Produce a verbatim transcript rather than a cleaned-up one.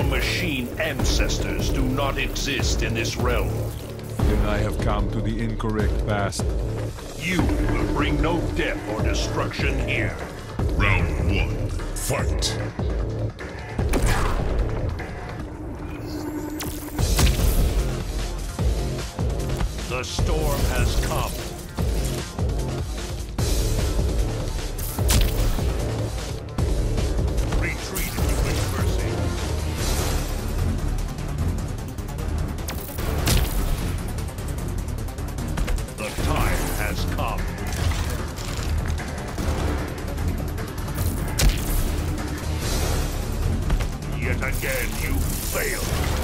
machine ancestors do not exist in this realm. Then I have come to the incorrect past. You will bring no death or destruction here. Round one, fight! The storm has come. Retreat if you wish mercy. The time has come. Yet again you fail.